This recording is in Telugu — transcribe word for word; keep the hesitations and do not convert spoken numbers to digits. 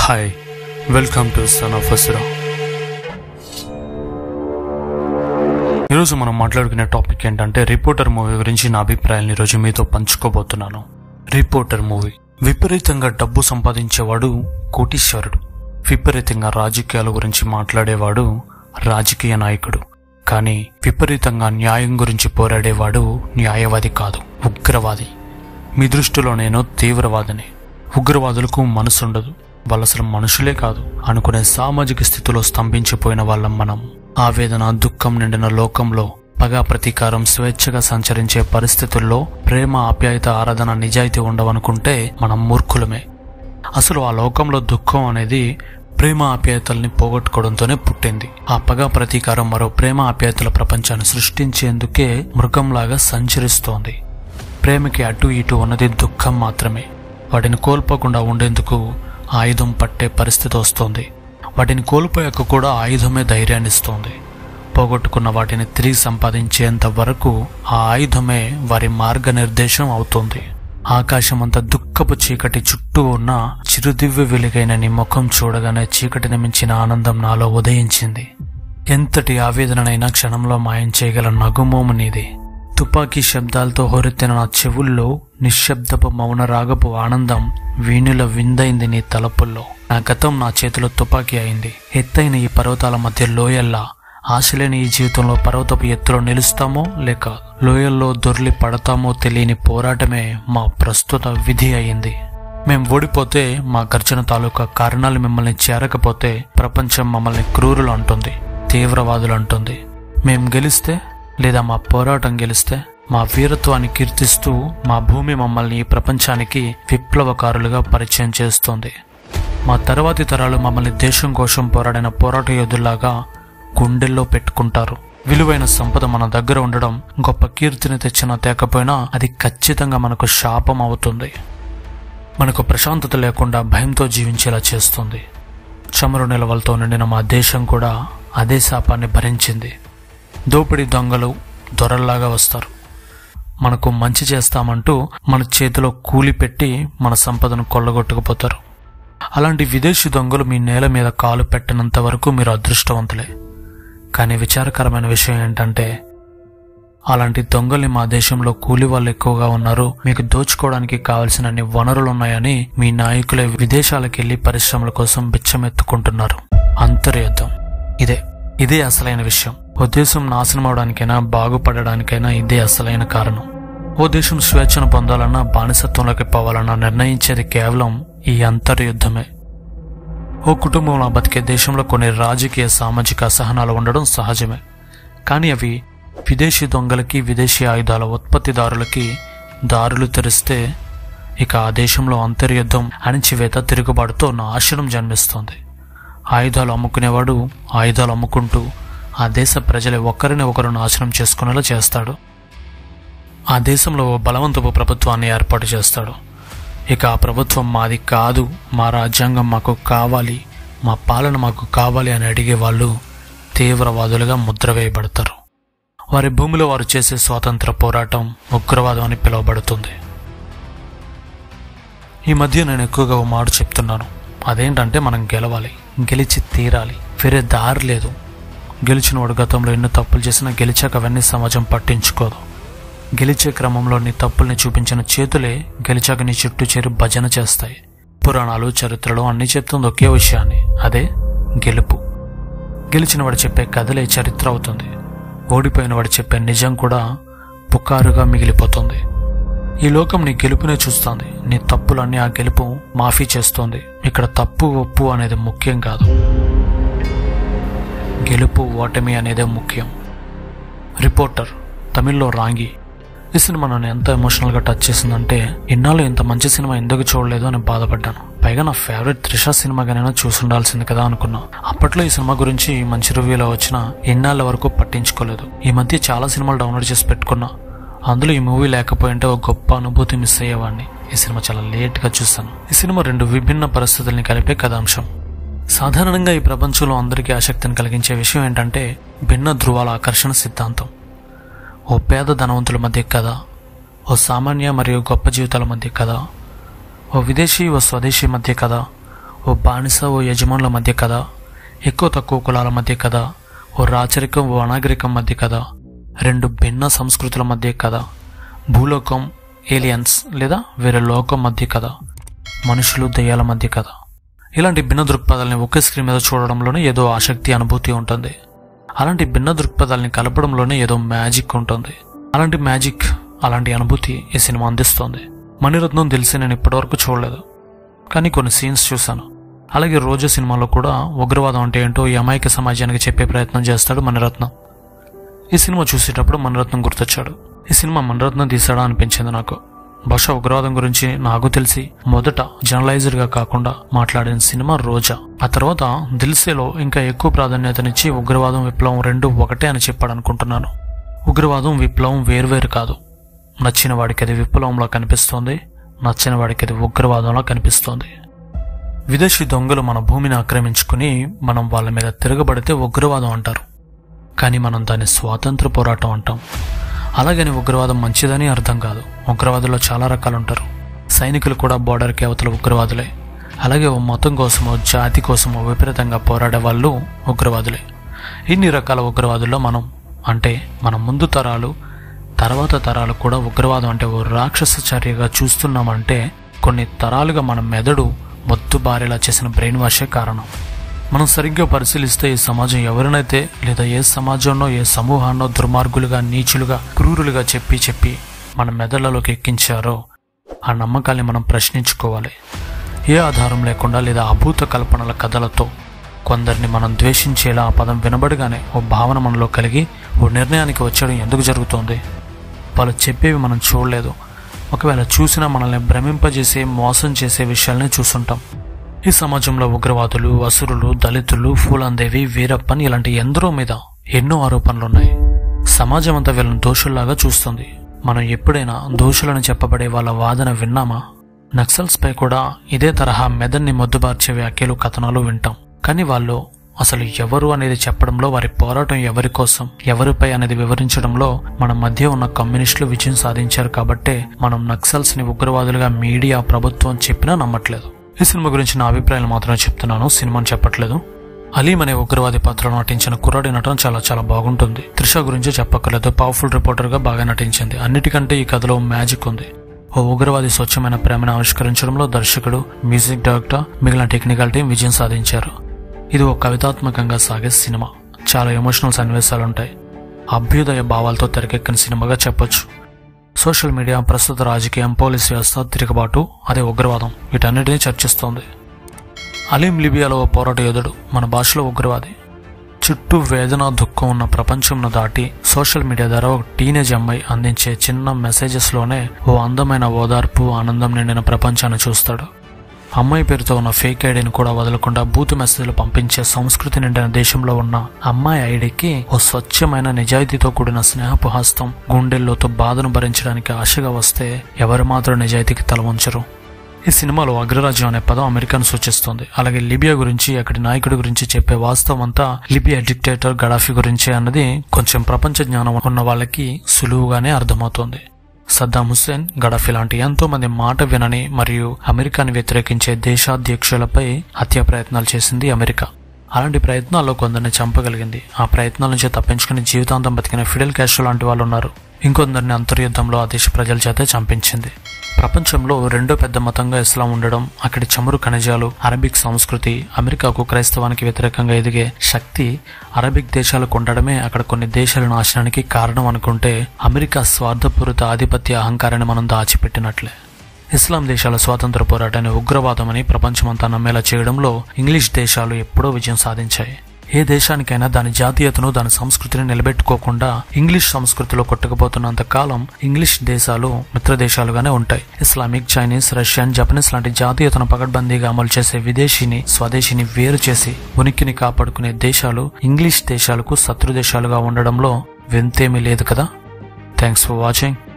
Hi, welcome to son of Asura. ఈరోజు మనం మాట్లాడుకునే టాపిక్ ఏంటంటే రిపోర్టర్ మూవీ గురించి నా అభిప్రాయాన్ని ఈరోజు మీతో పంచుకోబోతున్నాను. రిపోర్టర్ మూవీ విపరీతంగా డబ్బు సంపాదించేవాడు కోటీశ్వరుడు, విపరీతంగా రాజకీయాల గురించి మాట్లాడేవాడు రాజకీయ నాయకుడు, కానీ విపరీతంగా న్యాయం గురించి పోరాడేవాడు న్యాయవాది కాదు, ఉగ్రవాది. మీ దృష్టిలో నేను తీవ్రవాదిని. ఉగ్రవాదులకు మనసుండదు, వాళ్ళు అసలు మనుషులే కాదు అనుకునే సామాజిక స్థితిలో స్తంభించిపోయిన వాళ్ళం మనం. ఆవేదన దుఃఖం నిండిన లోకంలో పగా ప్రతీకారం స్వేచ్ఛగా సంచరించే పరిస్థితుల్లో ప్రేమ ఆప్యాయత ఆరాధన నిజాయితీ ఉండవనుకుంటే మనం మూర్ఖులమే. అసలు ఆ లోకంలో దుఃఖం అనేది ప్రేమ ఆప్యాయతల్ని పోగొట్టుకోవడంతోనే పుట్టింది. ఆ పగా ప్రతీకారం మరో ప్రేమ ఆప్యాయతల ప్రపంచాన్ని సృష్టించేందుకే మృగంలాగా సంచరిస్తోంది. ప్రేమకి అటు ఇటు ఉన్నది దుఃఖం మాత్రమే. వాటిని కోల్పోకుండా ఉండేందుకు ఆయుధం పట్టే పరిస్థితి వస్తోంది. వాటిని కోల్పోయాక కూడా ఆయుధమే ధైర్యాన్ని ఇస్తోంది. పోగొట్టుకున్న వాటిని తిరిగి సంపాదించేంత వరకు ఆ ఆయుధమే వారి మార్గనిర్దేశం అవుతోంది. ఆకాశమంతా దుఃఖపు చీకటి చుట్టూ ఉన్న చిరుదివ్య వెలుగైన నీ ముఖం చూడగానే చీకటిని మించిన ఆనందం నాలో ఉదయించింది. ఎంతటి ఆవేదనైనా క్షణంలో మాయం చేయగల నగుమోము నీది. తుపాకీ శబ్దాలతో హోరెత్తిన నా చెవుల్లో నిశ్శబ్దపు మౌన రాగపు ఆనందం వీణుల విందైంది నీ తలపుల్లో. నా గతం నా చేతిలో తుపాకీ అయింది. ఎత్తైన ఈ పర్వతాల మధ్య లోయల్లా ఆశలేని ఈ జీవితంలో పర్వతపు ఎత్తులో నిలుస్తామో లేక లోయల్లో దొర్లి పడతామో తెలియని పోరాటమే మా ప్రస్తుత విధి అయింది. మేం ఓడిపోతే మా గర్జన తాలూకా కారణాలు మిమ్మల్ని చేరకపోతే ప్రపంచం మమ్మల్ని క్రూరులు అంటుంది, తీవ్రవాదులు అంటుంది. మేం గెలిస్తే లేదా మా పోరాటం గెలిస్తే మా వీరత్వాన్ని కీర్తిస్తూ మా భూమి మమ్మల్ని ఈ ప్రపంచానికి విప్లవకారులుగా పరిచయం చేస్తోంది. మా తర్వాతి తరాలు మమ్మల్ని దేశం కోసం పోరాడిన పోరాట యోధుల్లాగా గుండెల్లో పెట్టుకుంటారు. విలువైన సంపద మన దగ్గర ఉండడం గొప్ప కీర్తిని తెచ్చినా తేకపోయినా అది ఖచ్చితంగా మనకు శాపం అవుతుంది. మనకు ప్రశాంతత లేకుండా భయంతో జీవించేలా చేస్తుంది. చమురు నిల్వలతో నిండిన మా దేశం కూడా అదే శాపాన్ని భరించింది. దోపిడీ దొంగలు దొరల్లాగా వస్తారు. మనకు మంచి చేస్తామంటూ మన చేతిలో కూలి పెట్టి మన సంపదను కొల్లగొట్టుకుపోతారు. అలాంటి విదేశీ దొంగలు మీ నేల మీద కాలు పెట్టినంత వరకు మీరు అదృష్టవంతులే. కానీ విచారకరమైన విషయం ఏంటంటే అలాంటి దొంగల్ని మా దేశంలో కూలి వాళ్ళు ఎక్కువగా ఉన్నారు, మీకు దోచుకోవడానికి కావలసినన్ని వనరులున్నాయని మీ నాయకులే విదేశాలకు వెళ్లి పరిశ్రమల కోసం బిచ్చమెత్తుకుంటున్నారు. అంతర్యుద్ధం ఇదే ఇదే అసలైన విషయం. ఓ దేశం నాశనం అవడానికైనా బాగుపడడానికైనా ఇదే అసలైన కారణం. ఓ దేశం స్వేచ్ఛను పొందాలన్నా బానిసత్వంలోకి పోవాలన్నా నిర్ణయించేది కేవలం ఈ అంతర్యుద్ధమే. ఓ కుటుంబంలో బతికే దేశంలో కొన్ని రాజకీయ సామాజిక అసహనాలు ఉండడం సహజమే. కానీ అవి విదేశీ దొంగలకి విదేశీ ఆయుధాల ఉత్పత్తిదారులకి దారులు తెరిస్తే ఇక ఆ దేశంలో అంతర్యుద్ధం అణిచివేత తిరుగుబాటుతో నాశనం జన్మిస్తోంది. ఆయుధాలు అమ్ముకునేవాడు ఆయుధాలు అమ్ముకుంటూ ఆ దేశ ప్రజలే ఒకరిని ఒకరు నాశనం చేసుకునేలా చేస్తాడు. ఆ దేశంలో ఓ బలవంతపు ప్రభుత్వాన్ని ఏర్పాటు చేస్తాడు. ఇక ఆ ప్రభుత్వం మాది కాదు, మా రాజ్యాంగం మాకు కావాలి, మా పాలన మాకు కావాలి అని అడిగే వాళ్ళు తీవ్రవాదులుగా ముద్ర వేయబడతారు. వారి భూమిలో వారు చేసే స్వాతంత్ర పోరాటం ఉగ్రవాదం అని పిలువబడుతుంది. ఈ మధ్య నేను ఎక్కువగా ఓ మాట చెప్తున్నాను. అదేంటంటే మనం గెలవాలి, గెలిచి తీరాలి, వేరే దారి లేదు. గెలిచిన వాడు గతంలో ఎన్నో తప్పులు చేసినా గెలిచాక అవన్నీ సమాజం పట్టించుకోదు. గెలిచే క్రమంలో నీ తప్పుల్ని చూపించిన చేతులే గెలిచాక నీ చుట్టూ చేరి భజన చేస్తాయి. పురాణాలు చరిత్రలు అన్నీ చెప్తుంది ఒకే విషయాన్ని, అదే గెలుపు. గెలిచిన వాడు చెప్పే కథలే చరిత్ర అవుతుంది. ఓడిపోయిన వాడు చెప్పే నిజం కూడా పుకారుగా మిగిలిపోతుంది. ఈ లోకం నీ గెలుపునే చూస్తోంది, నీ తప్పులన్నీ ఆ గెలుపు మాఫీ చేస్తోంది. ఇక్కడ తప్పు ఒప్పు అనేది ముఖ్యం కాదు, గెలుపు ఓటమి అనేదే ముఖ్యం. రిపోర్టర్ తమిళ్లో రాంగి ఈ సినిమా నన్ను ఎంత ఎమోషనల్గా టచ్ చేసిందంటే ఇన్నాళ్ళు ఇంత మంచి సినిమా ఎందుకు చూడలేదు అని బాధపడ్డాను. పైగా నా ఫేవరెట్ త్రిష సినిమాగానైనా చూసుండాల్సింది కదా అనుకున్నా. అప్పట్లో ఈ సినిమా గురించి మంచి రివ్యూలో వచ్చినా ఇన్నాళ్ళ వరకు పట్టించుకోలేదు. ఈ మధ్య చాలా సినిమాలు డౌన్లోడ్ చేసి పెట్టుకున్నా. అందులో ఈ మూవీ లేకపోయింటే ఒక గొప్ప అనుభూతి మిస్ అయ్యేవాడిని. ఈ సినిమా చాలా లేట్గా చూశాను. ఈ సినిమా రెండు విభిన్న పరిస్థితుల్ని కలిపే కథాంశం. సాధారణంగా ఈ ప్రపంచంలో అందరికీ ఆసక్తిని కలిగించే విషయం ఏంటంటే భిన్న ధృవాల ఆకర్షణ సిద్ధాంతం. ఓ పేద ధనవంతుల మధ్య కథ, ఓ సామాన్య మరియు గొప్ప జీవితాల మధ్య కథ, ఓ విదేశీ ఓ స్వదేశీ మధ్య కథ, ఓ బానిస ఓ యజమానుల మధ్య కథ, ఎక్కువ తక్కువ కులాల మధ్య కథ, ఓ రాచరికం ఓ అనాగరికం మధ్య కథ, రెండు భిన్న సంస్కృతుల మధ్య కథ, భూలోకం ఏలియన్స్ లేదా వేరే లోకం మధ్య కథ, మనుషులు దెయ్యాల మధ్య కథ. ఇలాంటి భిన్న దృక్పథాలని ఒకే స్క్రీన్ మీద చూడడంలోనే ఏదో ఆసక్తి అనుభూతి ఉంటుంది. అలాంటి భిన్న దృక్పథాలని కలపడంలోనే ఏదో మ్యాజిక్ ఉంటుంది. అలాంటి మ్యాజిక్ అలాంటి అనుభూతి ఈ సినిమా అందిస్తోంది. మణిరత్నం తెలిసి నేను ఇప్పటివరకు చూడలేదు, కానీ కొన్ని సీన్స్ చూశాను. అలాగే రోజా సినిమాలో కూడా ఉగ్రవాదం అంటే ఏంటో ఈ అమాయక సమాజానికి చెప్పే ప్రయత్నం చేస్తాడు మణిరత్నం. ఈ సినిమా చూసేటప్పుడు మణిరత్నం గుర్తొచ్చాడు. ఈ సినిమా మణిరత్నం తీసాడా అనిపించింది నాకు. బహుశా ఉగ్రవాదం గురించి నాకు తెలిసి మొదట జర్నలైజర్ గా కాకుండా మాట్లాడిన సినిమా రోజా. ఆ తర్వాత దిల్సేలో ఇంకా ఎక్కువ ప్రాధాన్యతనిచ్చి ఉగ్రవాదం విప్లవం రెండు ఒకటే అని చెప్పాడు అనుకుంటున్నాను. ఉగ్రవాదం విప్లవం వేర్వేరు కాదు. నచ్చిన వాడికి అది విప్లవంలా కనిపిస్తోంది, నచ్చిన వాడికి అది ఉగ్రవాదంలా కనిపిస్తోంది. విదేశీ దొంగలు మన భూమిని ఆక్రమించుకుని మనం వాళ్ళ మీద తిరగబడితే ఉగ్రవాదం అంటారు, కానీ మనం దాన్ని స్వాతంత్ర పోరాటం అంటాం. అలాగని ఉగ్రవాదం మంచిదని అర్థం కాదు. ఉగ్రవాదుల్లో చాలా రకాలు ఉంటారు. సైనికులు కూడా బోర్డర్కి అవతల ఉగ్రవాదులే. అలాగే ఓ మతం కోసమో జాతి కోసమో విపరీతంగా పోరాడే వాళ్ళు ఉగ్రవాదులే. ఇన్ని రకాల ఉగ్రవాదుల్లో మనం అంటే మన ముందు తరాలు తర్వాత తరాలు కూడా ఉగ్రవాదం అంటే ఓ రాక్షస చర్యగా చూస్తున్నామంటే కొన్ని తరాలుగా మన మెదడు మొద్దు బారేలా చేసిన బ్రెయిన్ వాషే కారణం. మనం సరిగ్గా పరిశీలిస్తే ఈ సమాజం ఎవరినైతే లేదా ఏ సమాజంలో ఏ సమూహాన్నో దుర్మార్గులుగా నీచులుగా క్రూరులుగా చెప్పి చెప్పి మన మెదళ్లలోకి ఎక్కించారో ఆ నమ్మకాల్ని మనం ప్రశ్నించుకోవాలి. ఏ ఆధారం లేకుండా లేదా అభూత కల్పనల కథలతో కొందరిని మనం ద్వేషించేలా ఆ పదం వినబడగానే ఓ భావన మనలో కలిగి ఓ నిర్ణయానికి వచ్చేయడం ఎందుకు జరుగుతోంది? వాళ్ళు చెప్పేవి మనం చూడలేదు, ఒకవేళ చూసినా మనల్ని భ్రమింపజేసే మోసం చేసే విషయాలనే చూస్తుంటాం. ఈ సమాజంలో ఉగ్రవాదులు, అసురులు, దళితులు, ఫూలందేవి, వీరప్పన్ ఇలాంటి ఎందరో మీద ఎన్నో ఆరోపణలున్నాయి. సమాజం అంతా వీళ్ళని దోషుల్లాగా చూస్తుంది. మనం ఎప్పుడైనా దోషులను చెప్పబడే వాళ్ళ వాదన విన్నామా? నక్సల్స్ పై కూడా ఇదే తరహా మెదన్ని మొద్దుబార్చే వ్యాఖ్యలు కథనాలు వింటాం. కానీ వాళ్ళు అసలు ఎవరు అనేది చెప్పడంలో, వారి పోరాటం ఎవరి కోసం ఎవరిపై అనేది వివరించడంలో మన మధ్య ఉన్న కమ్యూనిస్టులు విజయం సాధించారు. కాబట్టే మనం నక్సల్స్ ని ఉగ్రవాదులుగా మీడియా ప్రభుత్వం చెప్పినా నమ్మట్లేదు. ఈ సినిమా గురించి నా అభిప్రాయాలు మాత్రమే చెప్తున్నాను, సినిమాని చెప్పట్లేదు. అలీం అనే ఉగ్రవాది పాత్రలో నటించిన కుర్రాడి నటన చాలా చాలా బాగుంటుంది. త్రిష గురించి చెప్పక్కర్లేదు, పవర్ఫుల్ రిపోర్టర్ గా బాగా నటించింది. అన్నిటికంటే ఈ కథలో మ్యాజిక్ ఉంది. ఓ ఉగ్రవాది స్వచ్ఛమైన ప్రేమను ఆవిష్కరించడంలో దర్శకుడు, మ్యూజిక్ డైరెక్టర్, మిగిలిన టెక్నికల్ టీం విజయం సాధించారు. ఇది ఒక కవితాత్మకంగా సాగే సినిమా. చాలా ఎమోషనల్ సన్నివేశాలుంటాయి. అభ్యుదయ భావాలతో తెరకెక్కిన సినిమాగా చెప్పొచ్చు. సోషల్ మీడియా, ప్రస్తుత రాజకీయం, పోలీస్ వ్యవస్థ, తిరుగుబాటు, అదే ఉగ్రవాదం, వీటన్నిటినీ చర్చిస్తోంది. అలీం లిబియాలో పోరాట యోధుడు, మన భాషలో ఉగ్రవాది. చుట్టూ వేదన, దుఃఖం ఉన్న ప్రపంచంను దాటి సోషల్ మీడియా ద్వారా ఒక టీనేజ్ అమ్మాయి అందించే చిన్న మెసేజెస్ లోనే ఓ అందమైన ఓదార్పు, ఆనందం నిండిన ప్రపంచాన్ని చూస్తాడు. అమ్మాయి పేరుతో ఉన్న ఫేక్ ఐడిని కూడా వదలకుండా బూతు మెసేజ్లు పంపించే సంస్కృతి నిండిన దేశంలో ఉన్న అమ్మాయి ఐడికి ఓ స్వచ్ఛమైన నిజాయితీతో కూడిన స్నేహపు హస్తం గుండెల్లోతో బాధను భరించడానికి ఆశగా వస్తే ఎవరు మాత్రం నిజాయితీకి తల వంచరు. ఈ సినిమాలో అగ్రరాజ్యం అనే పదం అమెరికాను సూచిస్తుంది. అలాగే లిబియా గురించి, అక్కడి నాయకుడి గురించి చెప్పే వాస్తవం అంతా లిబియా డిక్టేటర్ గడాఫీ గురించే అన్నది కొంచెం ప్రపంచ జ్ఞానం ఉన్న వాళ్ళకి సులువుగానే అర్థమవుతోంది. సద్దాం హుస్సేన్, గడాఫీ లాంటి ఎంతో మంది మాట వినని మరియు అమెరికాని వ్యతిరేకించే దేశాధ్యక్షులపై హత్యా ప్రయత్నాలు చేసింది అమెరికా. అలాంటి ప్రయత్నాల్లో కొందరిని చంపగలిగింది. ఆ ప్రయత్నాల నుంచి తప్పించుకుని జీవితాంతం బతికిన ఫిడెల్ కాస్ట్రో లాంటి వాళ్ళు ఉన్నారు. ఇంకొందరిని అంతర్యుద్ధంలో ఆ దేశ ప్రజల చేతే చంపించింది. ప్రపంచంలో రెండో పెద్ద మతంగా ఇస్లాం ఉండడం, అక్కడి చమురు ఖనిజాలు, అరబిక్ సంస్కృతి, అమెరికాకు క్రైస్తవానికి వ్యతిరేకంగా ఎదిగే శక్తి అరబిక్ దేశాలకు ఉండడమే అక్కడ కొన్ని దేశాల నాశనానికి కారణం అనుకుంటే అమెరికా స్వార్థపూరిత ఆధిపత్య అహంకారాన్ని మనం దాచిపెట్టినట్లే. ఇస్లాం దేశాల స్వాతంత్ర పోరాటాన్ని ఉగ్రవాదమని ప్రపంచమంతా నమ్మేలా చేయడంలో ఇంగ్లీష్ దేశాలు ఎప్పుడో విజయం సాధించాయి. ఏ దేశానికైనా దాని జాతీయతను, దాని సంస్కృతిని నిలబెట్టుకోకుండా ఇంగ్లీష్ సంస్కృతిలో కొట్టుకుపోతున్నంత కాలం ఇంగ్లీష్ దేశాలు మిత్ర దేశాలుగానే ఉంటాయి. ఇస్లామిక్, చైనీస్, రష్యన్, జపనీస్ లాంటి జాతీయతను పకడ్బందీగా అమలు చేసే విదేశీని, స్వదేశీని వేరు చేసి ఉనికిని కాపాడుకునే దేశాలు ఇంగ్లీష్ దేశాలకు శత్రు దేశాలుగా ఉండడంలో వింతేమీ లేదు కదా. Thanks for watching.